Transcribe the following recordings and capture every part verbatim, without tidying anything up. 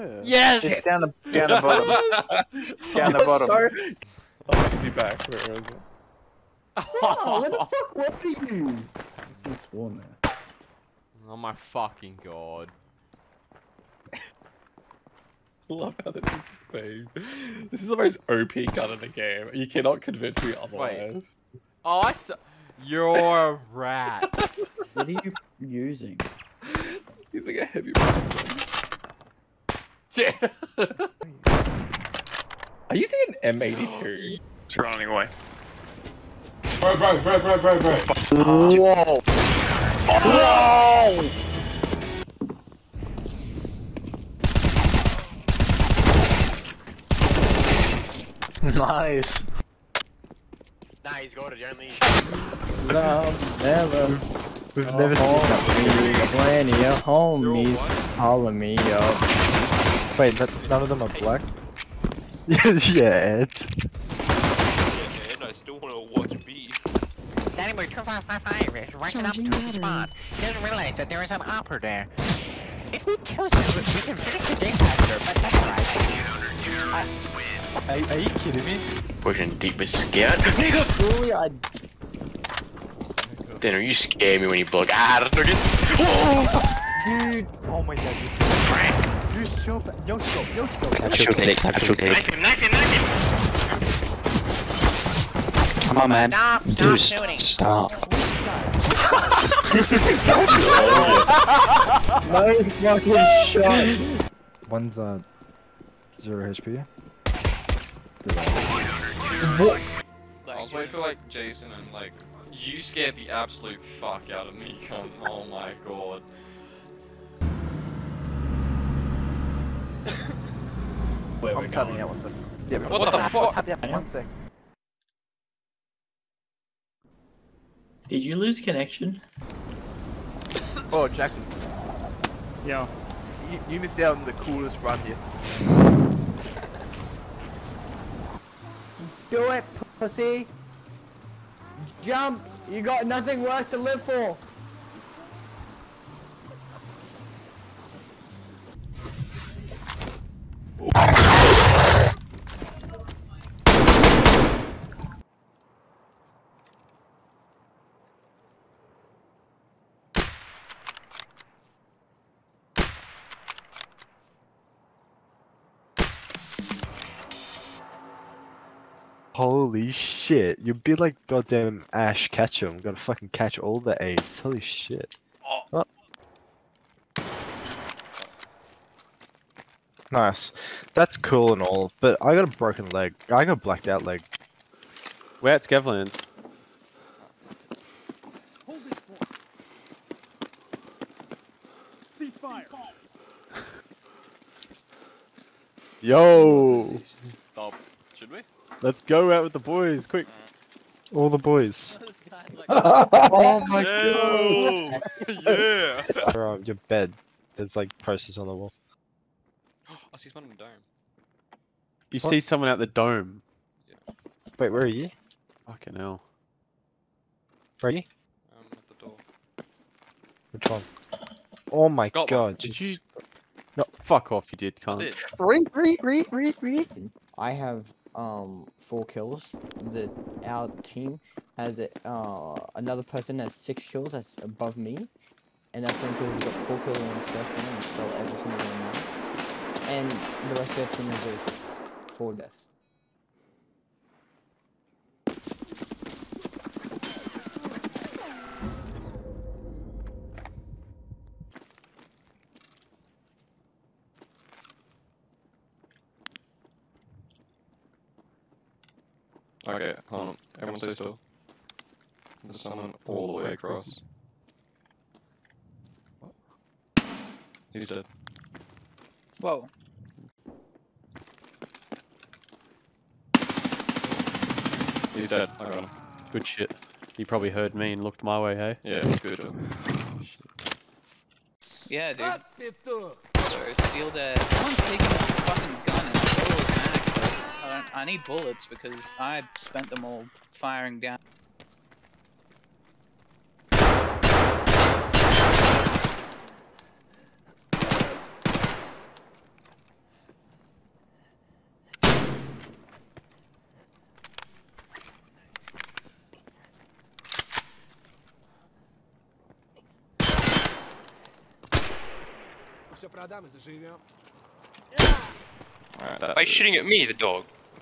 Yeah. Yes! It's down the down the bottom. Down the bottom. Sorry. Oh, be back. Where is it? Oh, where the fuck were you? You spawn there. Oh my fucking god. I love how this is the same. This is the most O P gun in the game. You cannot convince me otherwise. Oh, I saw. You're a rat. What are you using? Using a heavy weapon. Yeah. Are you using an M eighty-two? It's running away. Bro, bro, bro, bro, bro, bro. Whoa! Whoa! Nice. Nah, he's got it, you only. Love, never. We've never seen that. Plenty of homies calling me up. Wait, that, none of them are black? Yeah, Ed. Yeah, and I still want to watch B. Danny Boy two five five five is ranking up to the spot. He doesn't realize that there is an opera there. If we kill him, we can finish the game faster, but that's alright. Are, are you kidding me? Pushing deep is scared. Nigga! Truly, I. Then you scare me when you block. Ah, that's not good. Dude! Oh my god, you You so bad. No scope, no scope. Actual take, actual take. Knife him, knife him, knife him! Come on, man. Stop, stop Dude, shooting. stop. Nice fucking shot. One's uh, zero H P. What? I was waiting for like Jason and like you scared the absolute fuck out of me, cunt. Oh my god. Where I'm coming out with this. Yeah, What, what the fuck? One sec. Did you lose connection? Oh, Jackson. Yeah. You, you missed out on the coolest run here. Do it, pussy. Jump. You got nothing worse to live for. Holy shit, you'd be like goddamn Ash Ketchum, gotta fucking catch all the aids. Holy shit. Oh. Nice. That's cool and all, but I got a broken leg. I got a blacked out leg. We're at Skevlands. Yo! Stop. Should we? Let's go out with the boys, quick! All the boys. Oh my god! Yeah! Bro, your bed. There's like posters on the wall. I see someone in the dome. You What? see someone out the dome. Wait, where are you? Fucking hell. Where are you? Um, at the door. Which one? Oh my Got one. god. Did just- you? No, fuck off, you did, I cunt. did. Re, re, re, re, re. I have um four kills. The our team has it. Uh, another person has six kills. That's above me, and that's because we got four kills in the first one and stole every single one now. And the rest of their team has zero kills. Four deaths. Okay, hold on. Everyone stay still. There's someone all the way across. He's dead. Whoa. He's dead. I got him. Good shit. He probably heard me and looked my way, hey? Yeah, good. Yeah, dude. So steal that. Someone's taking this fucking gun and throw his max, but I, don't, I need bullets because I spent them all firing down. Alright, that's Why it. shooting at me, the dog?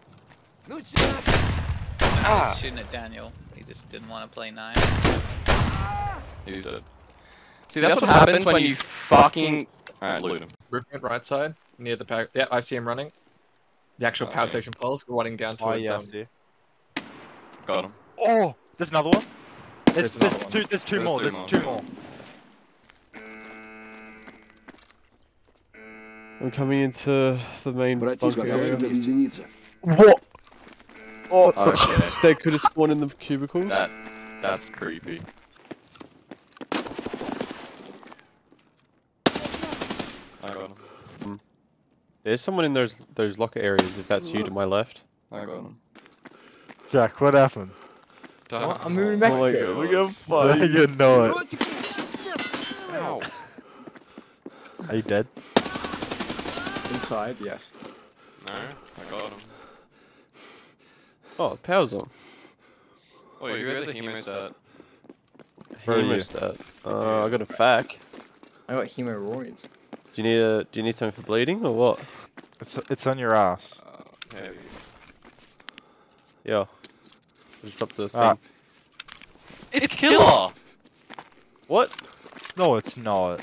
Ah. Shooting at Daniel. He just didn't want to play nine. He's dead. See, that's, what happens when you fucking... Alright, loot him. Ripment right side, near the power. Yeah, I see him running. The actual I power see. station poles running down Oh towards yeah, I um, see. Got him. Oh, there's another one. There's, There's there's another one. two. There's two There's more. two There's more. two more. I'm coming into the main bunker area. What? Oh, Okay. they could have spawned in the cubicles. That... That's creepy. I got him. There's someone in those those locker areas. If that's you to my left. I got him. Jack, what happened? Damn. I'm moving back. Oh my God, god. look how funny. You know it. Ow. Are you dead? Inside, yes. No, I got him. Oh, power's on. Wait, who has a hemostat? Where are you? Hemostat. Uh, I got a fac. I got hemorrhoids. Do you need a? Do you need something for bleeding or what? It's it's on your ass. Uh, heavy. Yeah. Just drop the thing. Ah. It's killer! What? No, it's not.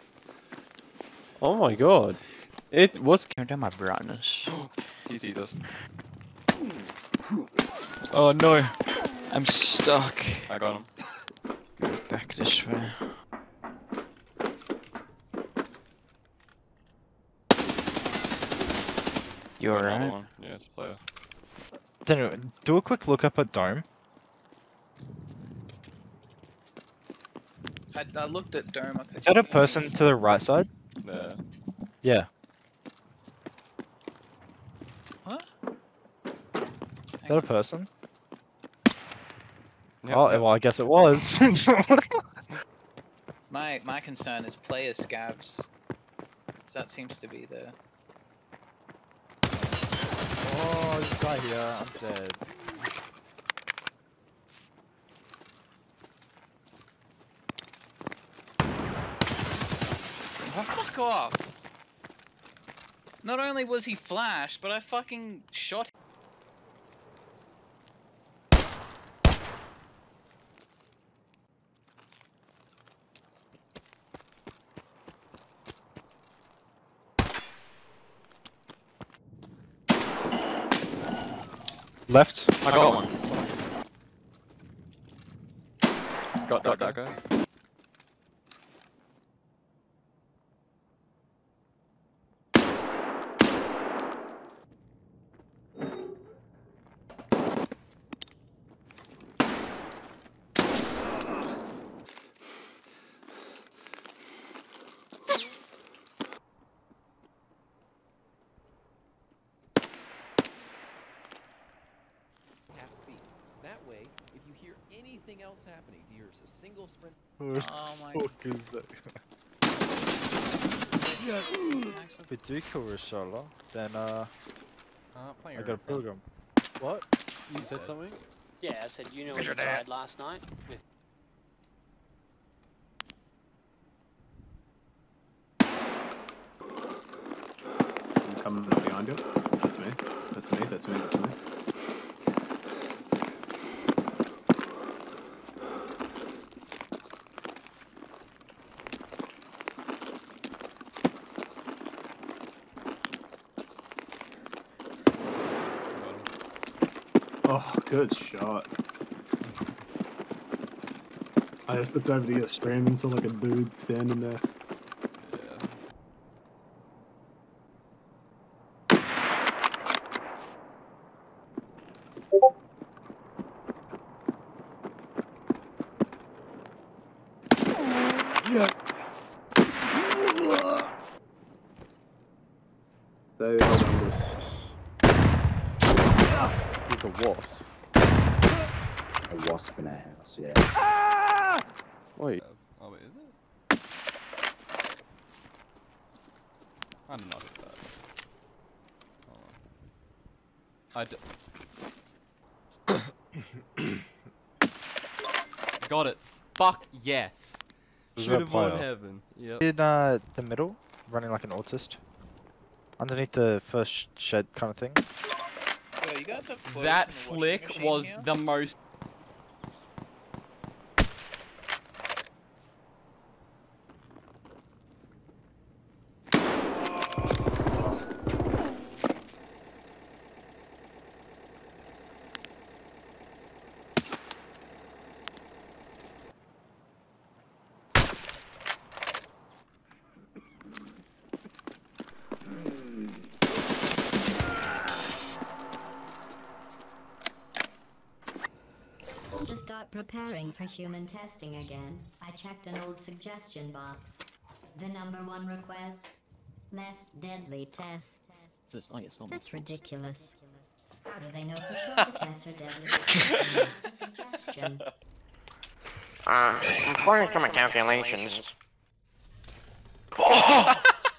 Oh my god. It was. Turn down my brightness. He sees us. Oh no, I'm stuck. I got him. Back this way. You Another alright? one. Yeah, it's a player. Then do a quick look up at Dome. I, I looked at Dome. I Is that a person to the right side? There. Yeah. What? Is that a person? Yep, Oh, yep. well, I guess it was. My my concern is player scavs. So that seems to be the. Oh, this guy here, I'm dead. Oh, fuck off! Not only was he flashed, but I fucking shot him. Left. I got one. Got, got that guy. That way, if you hear anything else happening, here's a single sprint. Oh my. What the fuck is that? If we do kill Rashala, then uh, Uh, playing I got a program. What? You said something? Yeah, I said you know when you died last night with I'm coming up behind you. That's me. That's me. That's me. That's me. Oh, good shot. I just looked over to get stream and saw like a dude standing there. They hold on this. He's a wasp. A wasp in a house, yeah. Wait. Oh wait, is it? I did not hit that. Hold on. I d- Got it. Fuck yes. Was Should that have won player? heaven. Yep. In uh, the middle, running like an autist. Underneath the first shed kind of thing. Yo, you guys have clothes That in the washing flick machine was here? the most. To start preparing for human testing again, I checked an old suggestion box. The number one request? Less deadly tests. That's ridiculous. How do they know for sure the tests are deadly? It's not a suggestion. Uh, according to my calculations. Oh!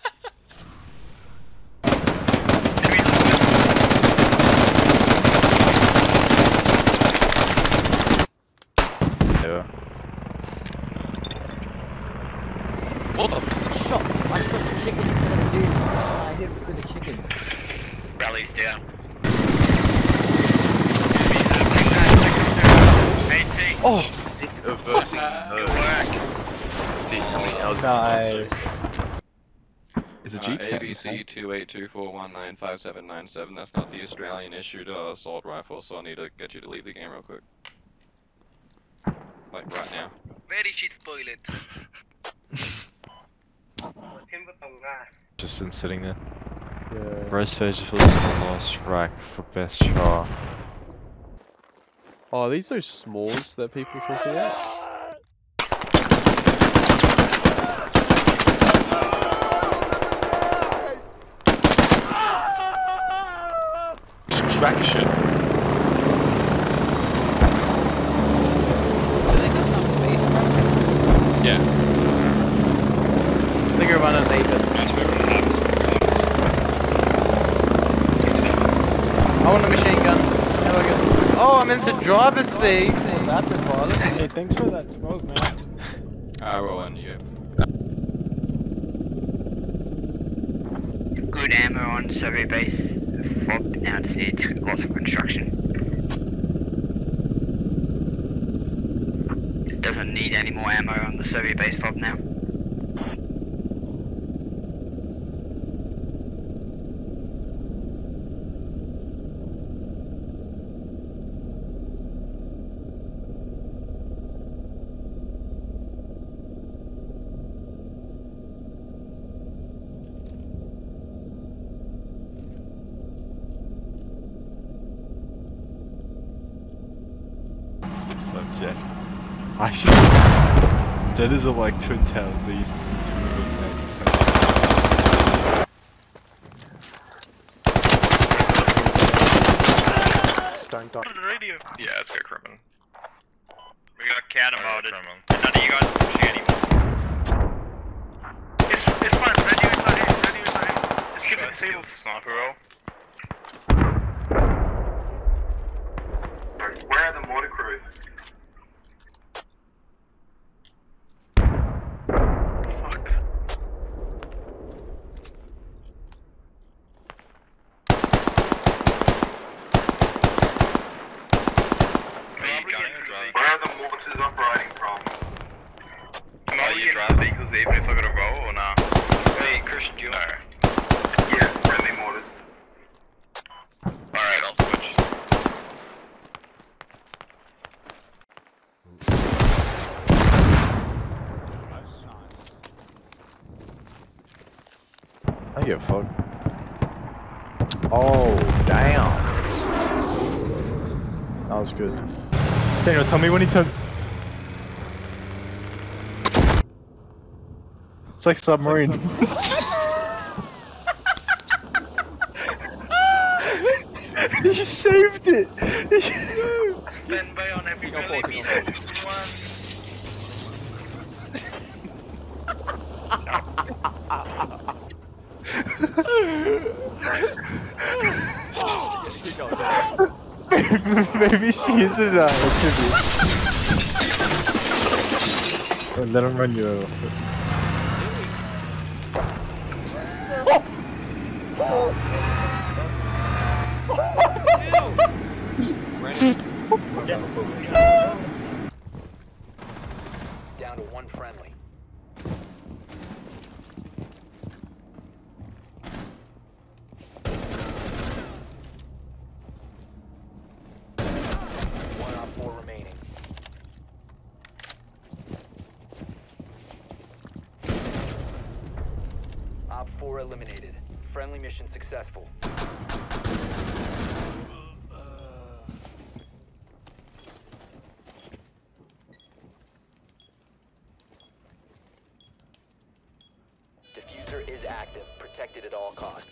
Yeah. What the f- shot? I shot the chicken instead of the dude. I hit him with the chicken. Rally's down. Oh! Sick of versing Good work. See how many else. Nice. Is it Uh, G ten? A B C two eight two four one nine five seven nine seven. That's not the Australian issued uh, assault rifle, so I need to get you to leave the game real quick. Like right now. Very shit toilet. Just been sitting there. Yeah. Rose Fages for the last rack for best char. Oh, are these those s'mores that people talk about? Distraction. Yeah. I think we're running late, but I want a machine gun. How do I get... Oh, I'm in the driver's seat. What's happening, Father? Hey, thanks for that smoke, man. I roll in you. Good ammo on survey base. Fob now just needs lots of construction. Doesn't need any more ammo on the survey base fob now. Six subject. I should. That is a like twin tail. They used to be two of them ninety-seven. Stone dot. On the radio. Yeah, let's go Crimin. We got counter modded. And none of you guys are pushing anymore. It's, it's fine. Radio is not here. Radio is not here. Just keep it disabled. Sniper roll. Where are the mortar crew? Where are the mortars operating from? Are you drive vehicles even if I got a roll or nah? Wait, Christian, do you know? Yeah, friendly mortars. Alright, I'll switch. I get fucked. Oh, damn. That was good. Daniel, tell me when he turns. It's like submarine. He saved it! Stand by on every rally. Maybe she isn't uh, tribute. Let him run you over. Down to one friendly. One on four remaining. Op four eliminated. Friendly mission successful. Diffuser is active, protected at all costs.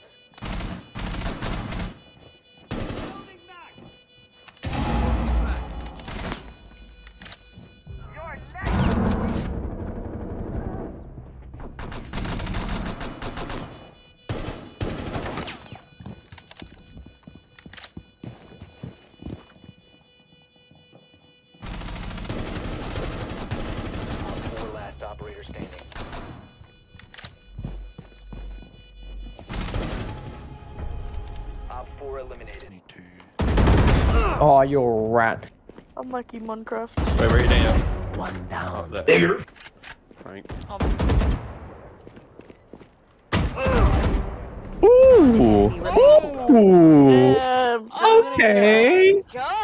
Four last operator standing. Op four eliminated. Oh, you're a rat. I'm Mikey Minecraft. Wait, where are you down? One down. Oh, there. Right. Ooh. Ooh. Um, Okay. Go.